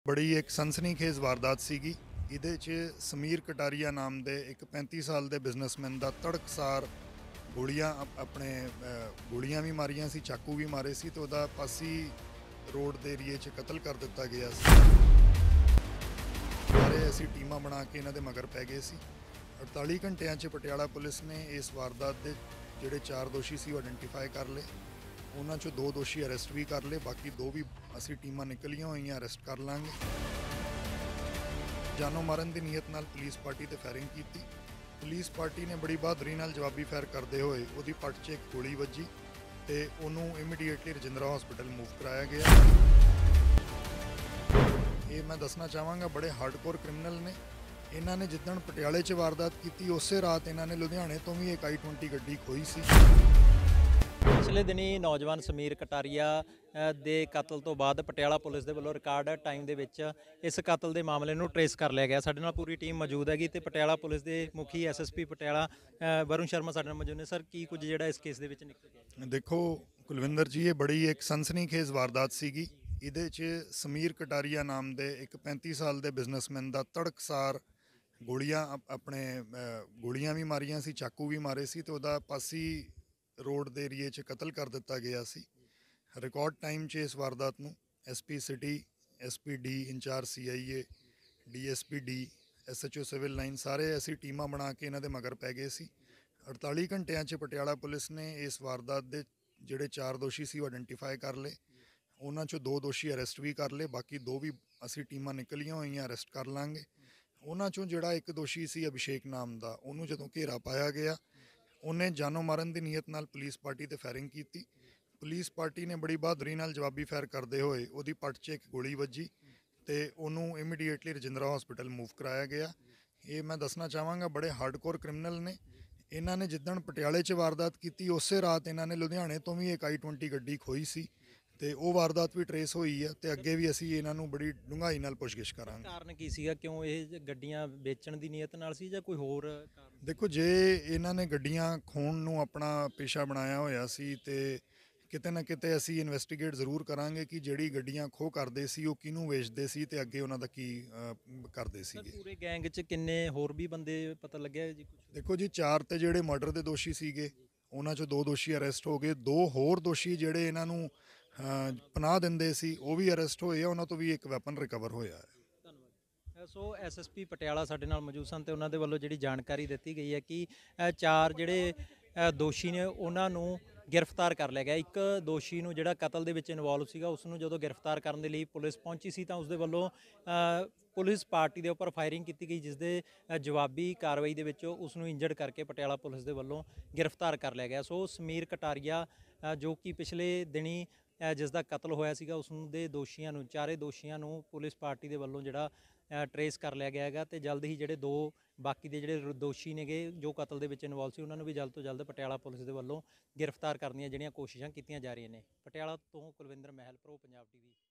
ਬੜੀ ਇੱਕ ਸਨਸਨੀਖੇਜ਼ ਵਾਰਦਾਤ ਸੀਗੀ। ਇਹਦੇ 'ਚ ਸਮੀਰ ਕਟਾਰੀਆ ਨਾਮ ਦੇ ਇੱਕ 35 ਸਾਲ ਦੇ ਬਿਜ਼ਨਸਮੈਨ ਦਾ ਤੜਕਸਾਰ ਗੋਲੀਆਂ ਵੀ ਮਾਰੀਆਂ ਸੀ, ਚਾਕੂ ਵੀ ਮਾਰੇ ਸੀ ਤੇ ਉਹਦਾ ਪਾਸੀ ਰੋਡ ਦੇ ਏਰੀਏ 'ਚ ਕਤਲ ਕਰ ਦਿੱਤਾ ਗਿਆ ਸੀ। ਸਾਰੇ ਅਸੀਂ ਟੀਮਾਂ ਬਣਾ ਕੇ ਇਹਨਾਂ ਦੇ ਮਗਰ ਪੈ ਗਏ ਸੀ। 48 ਘੰਟਿਆਂ 'ਚ ਪਟਿਆਲਾ ਪੁਲਿਸ ਨੇ ਇਸ ਵਾਰਦਾਤ ਦੇ ਜਿਹੜੇ 4 ਦੋਸ਼ੀ ਸੀ ਉਹ ਆਇਡੈਂਟੀਫਾਈ ਕਰ ਲਏ। ਉਹਨਾਂ 'ਚੋਂ 2 ਦੋਸ਼ੀ ਅਰੈਸਟ ਵੀ ਕਰ ਲਏ, ਬਾਕੀ 2 ਵੀ ਅਸੀਂ ਟੀਮਾਂ ਨਿਕਲੀਆਂ ਹੋਈਆਂ, ਅਰੈਸਟ ਕਰ ਲਾਂਗੇ। ਜਾਨੋਂ ਮਾਰਨ ਦੀ ਨੀਅਤ ਨਾਲ ਪੁਲਿਸ ਪਾਰਟੀ ਤੇ ਫਾਇਰਿੰਗ ਕੀਤੀ। ਪੁਲਿਸ ਪਾਰਟੀ ਨੇ ਬੜੀ ਬਹਾਦਰੀ ਨਾਲ ਜਵਾਬੀ ਫਾਇਰ ਕਰਦੇ ਹੋਏ ਉਹਦੀ ਪੱਟ 'ਚ ਇੱਕ ਗੋਲੀ ਵੱਜੀ ਤੇ ਉਹਨੂੰ ਇਮੀਡੀਏਟਲੀ ਰਜਿੰਦਰਾ ਹਸਪੀਟਲ ਮੂਵ ਕਰਾਇਆ ਗਿਆ। ਇਹ ਮੈਂ ਦੱਸਣਾ ਚਾਹਾਂਗਾ, ਬੜੇ ਹਾਰਡਕੋਰ ਕ੍ਰਿਮੀਨਲ ਨੇ। ਇਹਨਾਂ ਨੇ ਜਿੱਦਣ ਪਟਿਆਲੇ 'ਚ ਵਾਰਦਾਤ ਕੀਤੀ ਉਸੇ ਰਾਤ ਇਹਨਾਂ ਨੇ ਲੁਧਿਆਣੇ ਤੋਂ ਵੀ ਇੱਕ i20 ਗੱਡੀ ਖੋਈ ਸੀ। ਪਿਛਲੇ ਦਿਨੀ ਨੌਜਵਾਨ ਸਮੀਰ ਕਟਾਰੀਆ ਦੇ ਕਤਲ ਤੋਂ ਬਾਅਦ ਪਟਿਆਲਾ ਪੁਲਿਸ ਦੇ ਵੱਲੋਂ ਰਿਕਾਰਡ ਟਾਈਮ ਦੇ ਵਿੱਚ ਇਸ ਕਤਲ ਦੇ ਮਾਮਲੇ ਨੂੰ ਟਰੇਸ ਕਰ ਲਿਆ ਗਿਆ। ਸਾਡੇ ਨਾਲ ਪੂਰੀ ਟੀਮ ਮੌਜੂਦ ਹੈਗੀ ਤੇ ਪਟਿਆਲਾ ਪੁਲਿਸ ਦੇ ਮੁਖੀ ਐਸਐਸਪੀ ਪਟਿਆਲਾ ਵਰੁਣ ਸ਼ਰਮਾ ਸਾਡੇ ਨਾਲ ਮੌਜੂਦ ਨੇ। ਸਰ, ਕੀ ਕੁਝ ਜਿਹੜਾ ਇਸ ਕੇਸ ਦੇ ਵਿੱਚ ਨਿਕਲ ਗਿਆ? ਦੇਖੋ ਕੁਲਵਿੰਦਰ ਜੀ, ਇਹ ਬੜੀ ਇੱਕ ਸਨਸਨੀਖੇਜ਼ ਵਾਰਦਾਤ ਸੀਗੀ। ਇਹਦੇ 'ਚ ਸਮੀਰ ਕਟਾਰੀਆ ਨਾਮ ਦੇ ਇੱਕ 35 ਸਾਲ ਦੇ ਬਿਜ਼ਨਸਮੈਨ ਦਾ ਤੜਕਸਾਰ ਗੋਲੀਆਂ ਵੀ ਮਾਰੀਆਂ ਸੀ, ਚਾਕੂ ਵੀ ਮਾਰੇ ਸੀ ਤੇ ਉਹਦਾ ਪਾਸੀ ਰੋਡ ਦੇ ਏਰੀਏ 'ਚ ਕਤਲ ਕਰ ਦਿੱਤਾ ਗਿਆ ਸੀ। ਰਿਕਾਰਡ ਟਾਈਮ 'ਚ ਇਸ ਵਾਰਦਾਤ ਨੂੰ SP city, SP D incharge CIA, DSP D, SHO civil line, ਸਾਰੇ ਅਸੀਂ ਟੀਮਾਂ ਬਣਾ ਕੇ ਇਹਨਾਂ ਦੇ ਮਗਰ ਪੈ ਗਏ ਸੀ। 48 ਘੰਟਿਆਂ 'ਚ ਪਟਿਆਲਾ ਪੁਲਿਸ ਨੇ ਇਸ ਵਾਰਦਾਤ ਦੇ ਜਿਹੜੇ 4 ਦੋਸ਼ੀ ਸੀ ਉਹ ਆਇਡੈਂਟੀਫਾਈ ਕਰ ਲਏ। ਉਹਨਾਂ 'ਚੋਂ 2 ਦੋਸ਼ੀ ਅਰੈਸਟ ਵੀ ਕਰ ਲਏ, ਬਾਕੀ 2 ਵੀ ਅਸੀਂ ਟੀਮਾਂ ਨਿਕਲੀਆਂ ਹੋਈਆਂ, ਅਰੈਸਟ ਕਰ ਲਾਂਗੇ। ਉਹਨਾਂ 'ਚੋਂ ਜਿਹੜਾ ਇੱਕ ਦੋਸ਼ੀ ਸੀ ਅਭਿਸ਼ੇਕ ਨਾਮ ਦਾ, ਉਹਨੂੰ ਜਦੋਂ ਘੇਰਾ ਪਾਇਆ ਗਿਆ, ਉਹਨੇ ਜਾਨੋਂ ਮਾਰਨ ਦੀ ਨੀਅਤ ਨਾਲ ਪੁਲਿਸ ਪਾਰਟੀ ਤੇ ਫਾਇਰਿੰਗ ਕੀਤੀ। ਪੁਲਿਸ ਪਾਰਟੀ ਨੇ ਬੜੀ ਬਹਾਦਰੀ ਨਾਲ ਜਵਾਬੀ ਫਾਇਰ ਕਰਦੇ ਹੋਏ ਉਹਦੀ ਪੱਟ 'ਚ ਇੱਕ ਗੋਲੀ ਵੱਜੀ ਤੇ ਉਹਨੂੰ ਇਮੀਡੀਏਟਲੀ ਰਜਿੰਦਰਾ ਹਸਪੀਟਲ ਮੂਵ ਕਰਾਇਆ ਗਿਆ। ਇਹ ਮੈਂ ਦੱਸਣਾ ਚਾਹਾਂਗਾ, ਬੜੇ ਹਾਰਡਕੋਰ ਕ੍ਰਿਮੀਨਲ ਨੇ। ਇਹਨਾਂ ਨੇ ਜਿੱਦਣ ਪਟਿਆਲੇ 'ਚ ਵਾਰਦਾਤ ਕੀਤੀ ਉਸੇ ਰਾਤ ਇਹਨਾਂ ਨੇ ਲੁਧਿਆਣੇ ਤੋਂ ਵੀ ਇੱਕ i20 ਗੱਡੀ ਖੋਈ ਸੀ ਤੇ ਉਹ ਵਾਰਦਾਤ ਵੀ ਟਰੇਸ ਹੋਈ ਹੈ ਤੇ ਅੱਗੇ ਵੀ ਅਸੀਂ ਇਹਨਾਂ ਨੂੰ ਬੜੀ ਡੂੰਘਾਈ ਨਾਲ ਪੁੱਛਗਿੱਛ ਕਰਾਂਗੇ। ਕਾਰਨ ਕੀ ਸੀਗਾ? ਕਿਉਂ ਇਹ ਗੱਡੀਆਂ ਵੇਚਣ ਦੀ ਨੀਅਤ ਨਾਲ ਸੀ ਜਾਂ ਕੋਈ ਹੋਰ ਕਾਰਨ? ਦੇਖੋ, ਜੇ ਇਹਨਾਂ ਨੇ ਗੱਡੀਆਂ ਖੋਹਣ ਨੂੰ ਆਪਣਾ ਪੇਸ਼ਾ ਬਣਾਇਆ ਹੋਇਆ ਸੀ ਤੇ ਕਿਤੇ ਨਾ ਕਿਤੇ ਅਸੀਂ ਇਨਵੈਸਟੀਗੇਟ ਜ਼ਰੂਰ ਕਰਾਂਗੇ ਕਿ ਜਿਹੜੀ ਗੱਡੀਆਂ ਖੋਹ ਕਰਦੇ ਸੀ ਉਹ ਕਿਹਨੂੰ ਵੇਚਦੇ ਸੀ ਤੇ ਅੱਗੇ ਉਹਨਾਂ ਦਾ ਕੀ ਕਰਦੇ ਸੀਗੇ। ਪੂਰੇ ਗੈਂਗ 'ਚ ਕਿੰਨੇ ਹੋਰ ਵੀ ਬੰਦੇ ਪਤਾ ਲੱਗਿਆ ਜੀ ਕੁਝ? ਦੇਖੋ ਜੀ, 4 ਤੇ ਜਿਹੜੇ ਮਰਡਰ ਦੇ ਦੋਸ਼ੀ ਸੀਗੇ ਉਹਨਾਂ 'ਚੋਂ 2 ਦੋਸ਼ੀ ਅਰੈਸਟ ਹੋ ਗਏ। 2 ਹੋਰ ਦੋਸ਼ੀ ਜਿਹੜੇ ਇਹਨਾਂ ਨੂੰ ਪਨਾਹ ਦਿੰਦੇ ਸੀ ਉਹ ਵੀ ਅਰੈਸਟ ਹੋਏ ਆ, ਉਹਨਾਂ ਤੋਂ ਵੀ ਇੱਕ ਵੈਪਨ ਰਿਕਵਰ ਹੋਇਆ ਹੈ। ਧੰਨਵਾਦ। ਸੋ ਐਸਐਸਪੀ ਪਟਿਆਲਾ ਸਾਡੇ ਨਾਲ ਮੌਜੂਦ ਸਨ ਤੇ ਉਹਨਾਂ ਦੇ ਵੱਲੋਂ ਜਿਹੜੀ ਜਾਣਕਾਰੀ ਦਿੱਤੀ ਗਈ ਹੈ ਕਿ 4 ਜਿਹੜੇ ਦੋਸ਼ੀ ਨੇ ਉਹਨਾਂ ਨੂੰ ਗ੍ਰਿਫਤਾਰ ਕਰ ਲਿਆ ਗਿਆ। ਇੱਕ ਦੋਸ਼ੀ ਨੂੰ ਜਿਹੜਾ ਕਤਲ ਦੇ ਵਿੱਚ ਇਨਵੋਲਵ ਸੀਗਾ, ਉਸ ਨੂੰ ਜਦੋਂ ਗ੍ਰਿਫਤਾਰ ਕਰਨ ਦੇ ਲਈ ਪੁਲਿਸ ਪਹੁੰਚੀ ਸੀ ਤਾਂ ਉਸ ਦੇ ਵੱਲੋਂ ਪੁਲਿਸ ਪਾਰਟੀ ਦੇ ਉੱਪਰ ਫਾਇਰਿੰਗ ਕੀਤੀ ਗਈ, ਜਿਸ ਦੇ ਜਵਾਬੀ ਕਾਰਵਾਈ ਦੇ ਵਿੱਚ ਉਸ ਨੂੰ ਇੰਜਰਡ ਕਰਕੇ ਪਟਿਆਲਾ ਪੁਲਿਸ ਦੇ ਵੱਲੋਂ ਗ੍ਰਿਫਤਾਰ ਕਰ ਲਿਆ ਗਿਆ। ਸੋ ਸਮੀਰ ਕਟਾਰੀਆ ਜੋ ਕਿ ਪਿਛਲੇ ਦਿਨੀ ਜਿਸ ਦਾ ਕਤਲ ਹੋਇਆ ਸੀਗਾ, ਉਸ ਦੇ ਦੋਸ਼ੀਆਂ ਨੂੰ, 4 ਦੋਸ਼ੀਆਂ ਨੂੰ ਪੁਲਿਸ ਪਾਰਟੀ ਦੇ ਵੱਲੋਂ ਜਿਹੜਾ ਟਰੇਸ ਕਰ ਲਿਆ ਗਿਆ ਹੈਗਾ ਤੇ ਜਲਦ ਹੀ ਜਿਹੜੇ 2 ਬਾਕੀ ਦੇ ਜਿਹੜੇ ਦੋਸ਼ੀ ਨੇਗੇ ਜੋ ਕਤਲ ਦੇ ਵਿੱਚ ਇਨਵੋਲਵ ਸੀ, ਉਹਨਾਂ ਨੂੰ ਵੀ ਜਲਦ ਤੋਂ ਜਲਦ ਪਟਿਆਲਾ ਪੁਲਿਸ ਦੇ ਵੱਲੋਂ ਗ੍ਰਿਫਤਾਰ ਕਰਨ ਦੀਆਂ ਜਿਹੜੀਆਂ ਕੋਸ਼ਿਸ਼ਾਂ ਕੀਤੀਆਂ ਜਾ ਰਹੀਆਂ ਨੇ। ਪਟਿਆਲਾ ਤੋਂ ਕੁਲਵਿੰਦਰ ਮਹਿਲ, ਪ੍ਰੋ ਪੰਜਾਬ TV।